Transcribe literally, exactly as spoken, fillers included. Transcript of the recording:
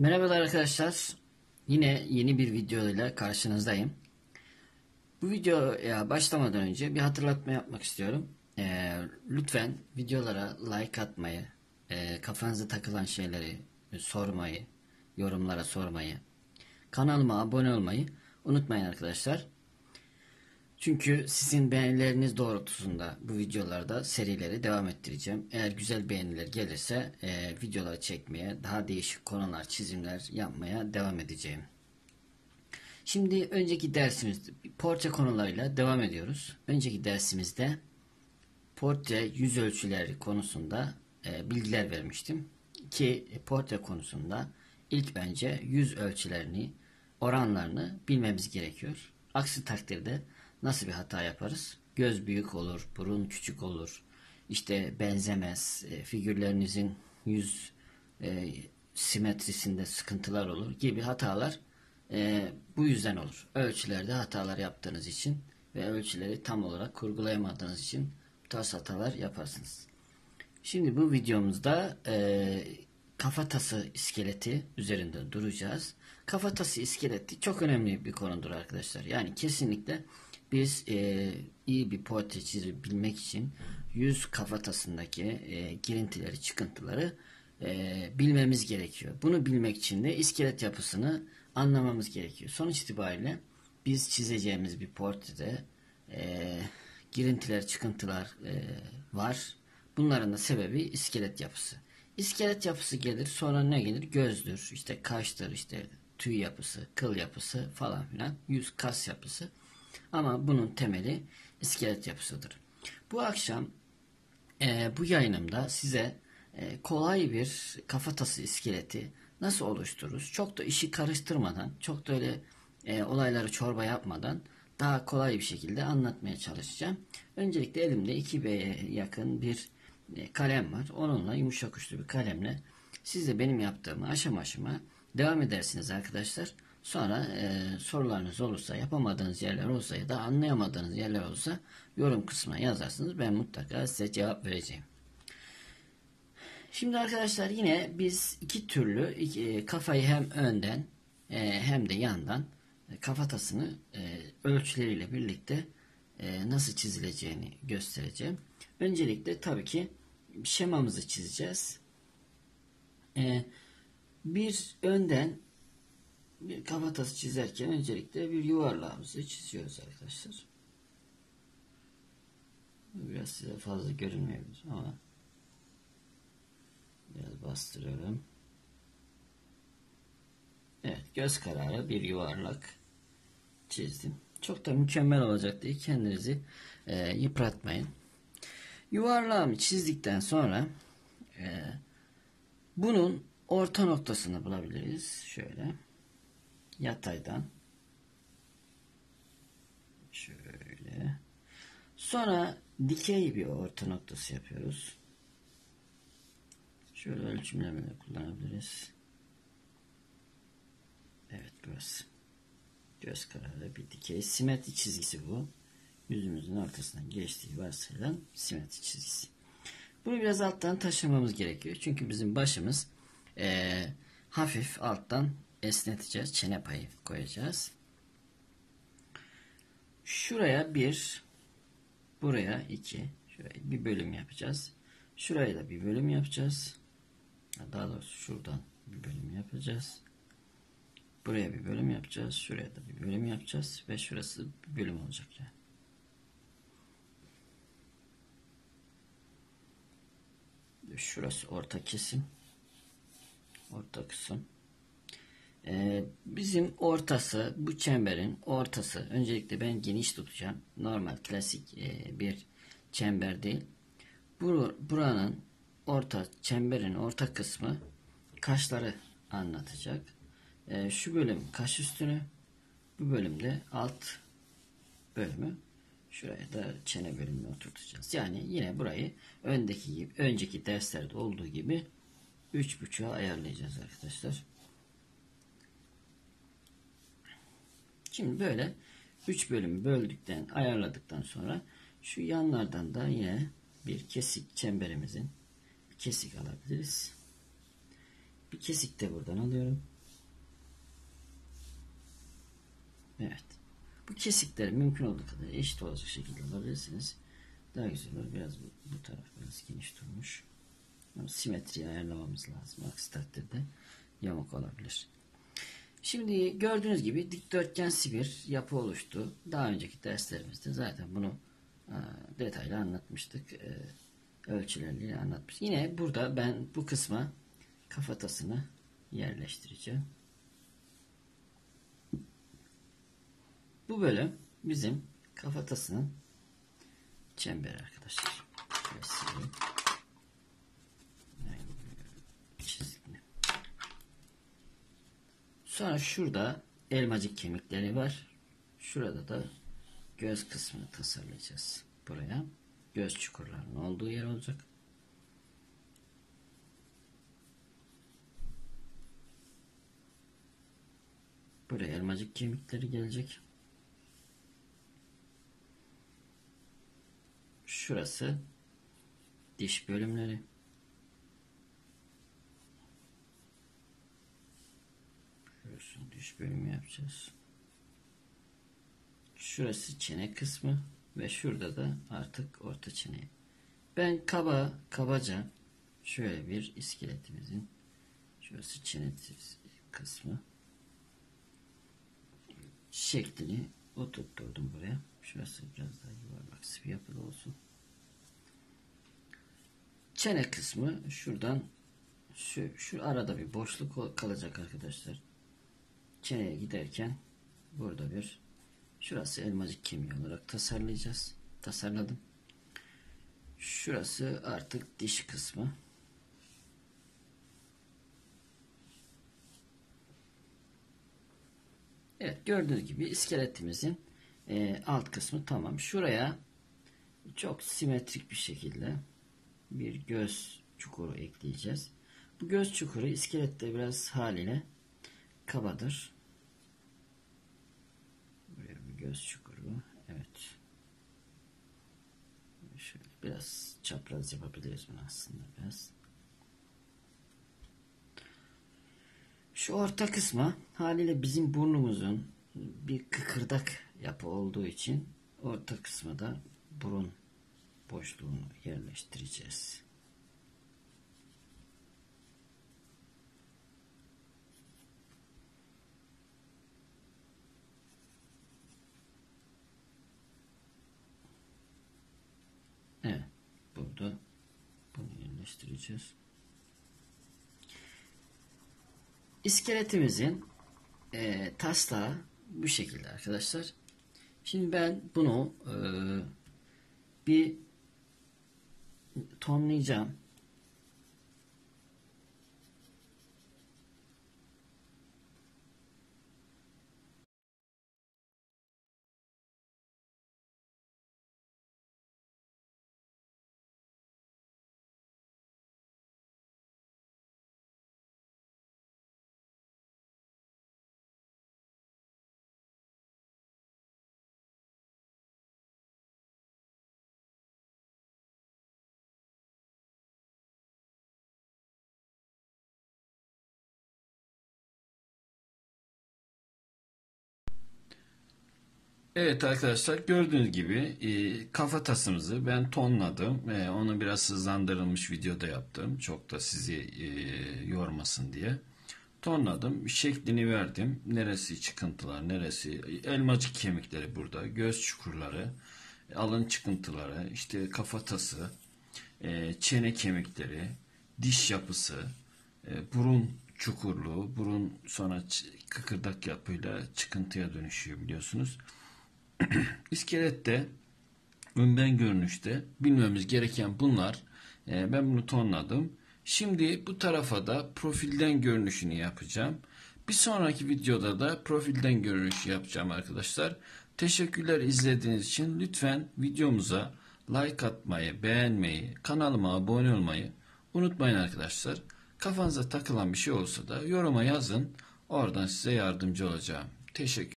Merhabalar arkadaşlar. Yine yeni bir video ile karşınızdayım. Bu videoya başlamadan önce bir hatırlatma yapmak istiyorum. Ee, lütfen videolara like atmayı, e, kafanıza takılan şeyleri sormayı, yorumlara sormayı, kanalıma abone olmayı unutmayın arkadaşlar. Çünkü sizin beğenileriniz doğrultusunda bu videolarda serileri devam ettireceğim. Eğer güzel beğeniler gelirse e, videolar çekmeye, daha değişik konular, çizimler yapmaya devam edeceğim. Şimdi önceki dersimizde portre konularıyla devam ediyoruz. Önceki dersimizde portre yüz ölçüleri konusunda e, bilgiler vermiştim. Ki portre konusunda ilk önce yüz ölçülerini, oranlarını bilmemiz gerekiyor. Aksi takdirde nasıl bir hata yaparız? Göz büyük olur, burun küçük olur, işte benzemez, e, figürlerinizin yüz e, simetrisinde sıkıntılar olur gibi hatalar e, bu yüzden olur. Ölçülerde hatalar yaptığınız için ve ölçüleri tam olarak kurgulayamadığınız için bu tarz hatalar yaparsınız. Şimdi bu videomuzda e, kafatası iskeleti üzerinde duracağız. Kafatası iskeleti çok önemli bir konudur arkadaşlar. Yani kesinlikle biz e, iyi bir portre çizebilmek için yüz kafatasındaki e, girintileri, çıkıntıları e, bilmemiz gerekiyor. Bunu bilmek için de iskelet yapısını anlamamız gerekiyor. Sonuç itibariyle biz çizeceğimiz bir portrede e, girintiler, çıkıntılar e, var. Bunların da sebebi iskelet yapısı. İskelet yapısı gelir, sonra ne gelir? Gözdür, işte kaştır, işte tüy yapısı, kıl yapısı falan filan, yüz kas yapısı. Ama bunun temeli iskelet yapısıdır. Bu akşam e, bu yayınımda size e, kolay bir kafatası iskeleti nasıl oluştururuz? Çok da işi karıştırmadan, çok da öyle e, olayları çorba yapmadan daha kolay bir şekilde anlatmaya çalışacağım. Öncelikle elimde iki B'ye yakın bir e, kalem var. Onunla yumuşak uçlu bir kalemle siz de benim yaptığımı aşama aşama devam edersiniz arkadaşlar. Sonra e, sorularınız olursa, yapamadığınız yerler olsa ya da anlayamadığınız yerler olsa yorum kısmına yazarsınız. Ben mutlaka size cevap vereceğim. Şimdi arkadaşlar yine biz iki türlü iki, kafayı hem önden e, hem de yandan e, kafatasını e, ölçüleriyle birlikte e, nasıl çizileceğini göstereceğim. Öncelikle tabii ki şemamızı çizeceğiz. E, bir önden bir kafatası çizerken öncelikle bir yuvarlağımızı çiziyoruz arkadaşlar. Biraz size fazla görünmeyebilir ama biraz bastırıyorum. Evet, göz kararı bir yuvarlak çizdim. Çok da mükemmel olacak diye kendinizi e, yıpratmayın. Yuvarlağımı çizdikten sonra e, bunun orta noktasını bulabiliriz. Şöyle yataydan şöyle. Sonra dikey bir orta noktası yapıyoruz. Şöyle ölçümlemeyle kullanabiliriz. Evet, burası. Göz kararı bir dikey. Simetri çizgisi bu. Yüzümüzün ortasından geçtiği varsayılan simetri çizgisi. Bunu biraz alttan taşımamız gerekiyor. Çünkü bizim başımız e, hafif alttan esneteceğiz. Çene payı koyacağız. Şuraya bir, buraya iki. Şuraya bir bölüm yapacağız. Şuraya da bir bölüm yapacağız. Daha doğrusu şuradan bir bölüm yapacağız. Buraya bir bölüm yapacağız. Şuraya da bir bölüm yapacağız. Ve şurası bir bölüm olacak yani. Şurası orta kesim. Orta kısım. Ee, bizim ortası, bu çemberin ortası. Öncelikle ben geniş tutacağım. Normal klasik e, bir çember değil. Bur buranın orta, çemberin orta kısmı kaşları anlatacak. E, şu bölüm kaş üstünü, bu bölümde alt bölümü, şuraya da çene bölümünü oturtacağız. Yani yine burayı öndeki gibi, önceki derslerde olduğu gibi üç buçuğa ayarlayacağız arkadaşlar. Şimdi böyle üç bölümü böldükten, ayarladıktan sonra şu yanlardan da yine bir kesik, çemberimizin bir kesik alabiliriz. Bir kesik de buradan alıyorum. Evet. Bu kesikleri mümkün olduğu kadar eşit olacak şekilde alabilirsiniz. Daha güzel olur. Biraz bu, bu taraf biraz geniş durmuş. Yani simetriyi ayarlamamız lazım. Aksi takdirde yamuk olabilir. Şimdi gördüğünüz gibi dikdörtgensi bir yapı oluştu. Daha önceki derslerimizde zaten bunu e, detaylı anlatmıştık. E, ölçüleriyle anlatmıştık. Yine burada ben bu kısma kafatasını yerleştireceğim. Bu bölüm bizim kafatasının çemberi arkadaşlar. Şöyle sileyim. Çizgi. Sonra şurada elmacık kemikleri var. Şurada da göz kısmını tasarlayacağız. Buraya göz çukurlarının olduğu yer olacak. Buraya elmacık kemikleri gelecek. Şurası diş bölümleri. Şurası diş bölümü yapacağız. Şurası çene kısmı ve şurada da artık orta çene. Ben kaba kabaca şöyle bir iskeletimizin şurası çene kısmı şeklini oturtturdum buraya. Şurası biraz daha yuvarlak bir yapıda olsun. Çene kısmı şuradan şu, şu arada bir boşluk kalacak arkadaşlar. Çeneye giderken burada bir şurası elmacık kemiği olarak tasarlayacağız. Tasarladım. Şurası artık diş kısmı. Evet, gördüğünüz gibi iskeletimizin e, alt kısmı tamam. Şuraya çok simetrik bir şekilde bir göz çukuru ekleyeceğiz. Bu göz çukuru iskelette biraz haliyle kabadır. Buraya bir göz çukuru. Evet. Şöyle biraz çapraz yapabiliriz bunu aslında biraz. Şu orta kısma haliyle bizim burnumuzun bir kıkırdak yapı olduğu için orta kısma da burun boşluğunu yerleştireceğiz. Evet, burada bunu yerleştireceğiz. İskeletimizin e, taslağı bu şekilde arkadaşlar. Şimdi ben bunu e, bir tonlayacağım. Evet arkadaşlar, gördüğünüz gibi e, kafatasımızı ben tonladım. E, onu biraz hızlandırılmış videoda yaptım. Çok da sizi e, yormasın diye. Tonladım. Şeklini verdim. Neresi çıkıntılar, neresi elmacık kemikleri burada. Göz çukurları, alın çıkıntıları, işte kafatası, e, çene kemikleri, diş yapısı, e, burun çukurluğu, burun sonra kıkırdak yapıyla çıkıntıya dönüşüyor biliyorsunuz. İskelette önden görünüşte bilmemiz gereken bunlar. E, ben bunu tonladım. Şimdi bu tarafa da profilden görünüşünü yapacağım. Bir sonraki videoda da profilden görünüşü yapacağım arkadaşlar. Teşekkürler izlediğiniz için. Lütfen videomuza like atmayı, beğenmeyi, kanalıma abone olmayı unutmayın arkadaşlar. Kafanıza takılan bir şey olsa da yoruma yazın. Oradan size yardımcı olacağım. Teşekkür